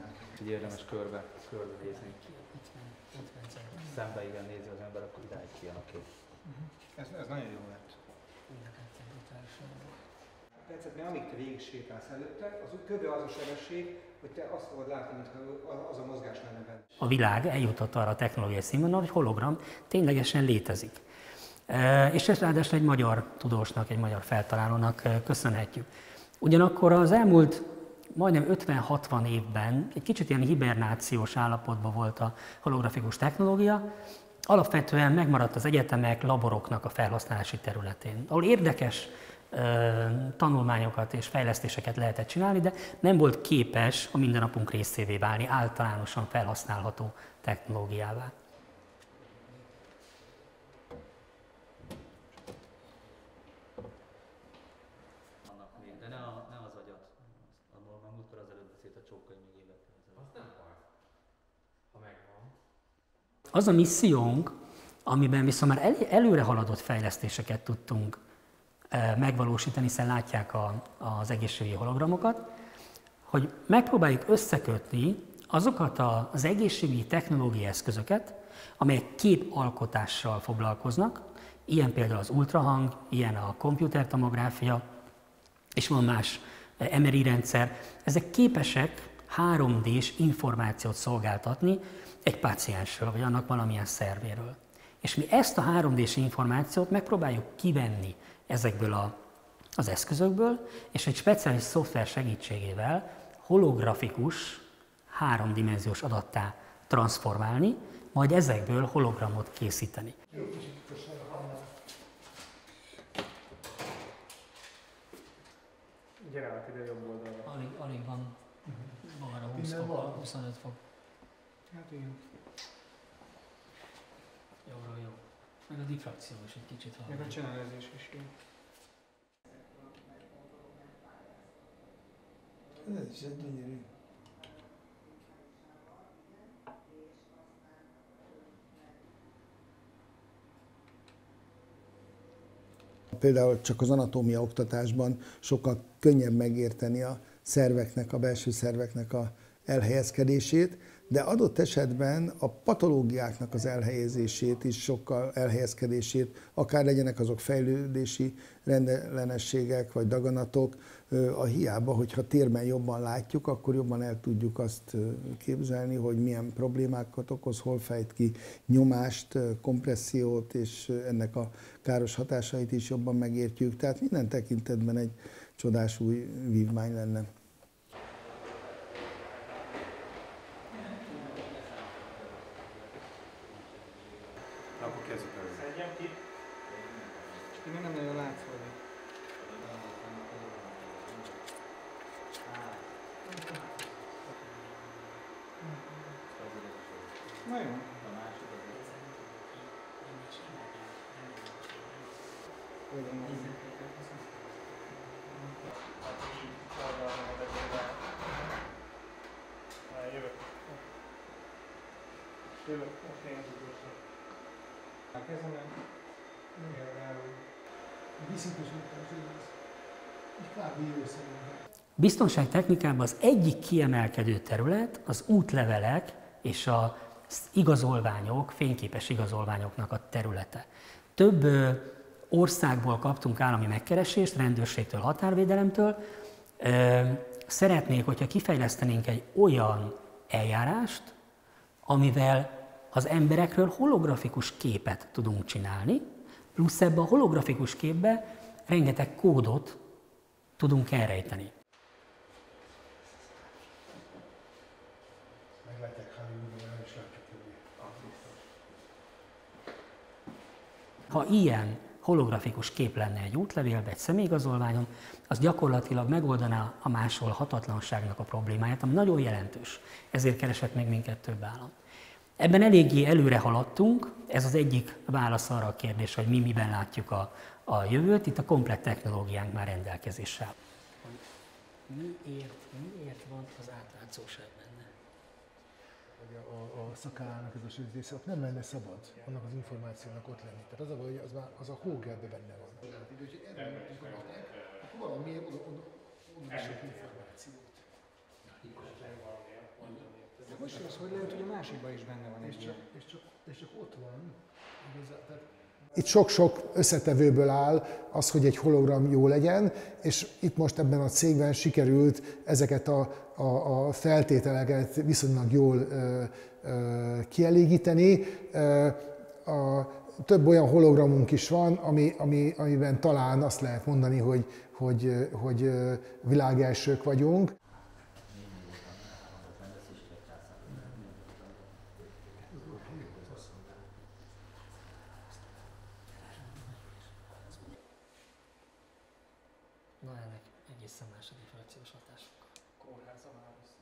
Így érdemes körbe nézni. Szembe igen nézi az ember, akkor idáig kijön a kép. Ez nagyon jó lett. Tetszett, amíg te végig sétálsz előtte, az kb. Az a sebesség, hogy te azt fogod látni, mintha az a mozgás lenne benne. A világ eljutott arra a technológiai színvonalra, hogy hologram ténylegesen létezik. És ezt ráadásul egy magyar tudósnak, egy magyar feltalálónak köszönhetjük. Ugyanakkor az elmúlt majdnem 50-60 évben egy kicsit ilyen hibernációs állapotban volt a holografikus technológia, alapvetően megmaradt az egyetemek, laboroknak a felhasználási területén, ahol érdekes tanulmányokat és fejlesztéseket lehetett csinálni, de nem volt képes a mindennapunk részévé válni, általánosan felhasználható technológiává. De ne az agyat. Abból már múltkor az előbb beszélt a csókai még évekkel ezelőtt. Az nem baj, ha megvan. Az a missziónk, amiben viszont már előre haladott fejlesztéseket tudtunk megvalósítani, hiszen látják az egészségügyi hologramokat, hogy megpróbáljuk összekötni azokat az egészségügyi technológiai eszközöket, amelyek képalkotással foglalkoznak, ilyen például az ultrahang, ilyen a komputertomográfia, és van más MRI rendszer. Ezek képesek 3D-s információt szolgáltatni egy páciensről, vagy annak valamilyen szervéről. És mi ezt a 3D-s információt megpróbáljuk kivenni ezekből az eszközökből, és egy speciális szoftver segítségével holografikus, háromdimenziós adattá transformálni, majd ezekből hologramot készíteni. Gyere át ide jobb oldalra. Alig van balra 20 fok, 25 fok. Hát igen. Jó. Meg a diffrakció is egy kicsit hallani. Meg a csinálezés is jó. Ez is egy gyönyörű. Például csak az anatómia oktatásban sokkal könnyebb megérteni a szerveknek, a belső szerveknek a elhelyezkedését, de adott esetben a patológiáknak az elhelyezését is sokkal elhelyezkedését, akár legyenek azok fejlődési rendellenességek vagy daganatok, a hiába, hogyha térben jobban látjuk, akkor jobban el tudjuk azt képzelni, hogy milyen problémákat okoz, hol fejt ki nyomást, kompressziót, és ennek a káros hatásait is jobban megértjük. Tehát minden tekintetben egy csodás új vívmány lenne. Akkor kezdjük el. Szedjem ki. És még nem nagyon látsz volna. Na jó. Jövök, oké, ez utolsó. Elkezdem el. Biztonságtechnikában az egyik kiemelkedő terület az útlevelek és az igazolványok, fényképes igazolványoknak a területe. Több országból kaptunk állami megkeresést, rendőrségtől, határvédelemtől. Szeretnék, hogyha kifejlesztenénk egy olyan eljárást, amivel az emberekről holografikus képet tudunk csinálni, plusz ebbe a holografikus képbe rengeteg kódot tudunk elrejteni. Ha ilyen holografikus kép lenne egy útlevélben, egy személyigazolványon, az gyakorlatilag megoldaná a másolhatatlanságnak a problémáját, ami nagyon jelentős. Ezért keresett még minket több állam. Ebben eléggé előre haladtunk, ez az egyik válasz arra a kérdésre, hogy mi miben látjuk a jövőt, itt a komplett technológiánk már rendelkezésre. Miért van az átlátszóság benne? A szakálának ez a sötét része, ott nem lenne szabad annak az információnak ott lenni. Tehát az a baj, hogy az a hógerben benne van. Úgyhogy erre mentünk a matek, akkor valamiért oda sok információt. hogy lehet, hogy a másikban is benne van egy ilyen. És csak ott van. Itt sok-sok összetevőből áll az, hogy egy hologram jó legyen, és itt most ebben a cégben sikerült ezeket a feltételeket viszonylag jól kielégíteni. Több olyan hologramunk is van, amiben talán azt lehet mondani, hogy világelsők vagyunk. Na ennek egészen más a differenciós hatásokkal. Kórházban áldoztak.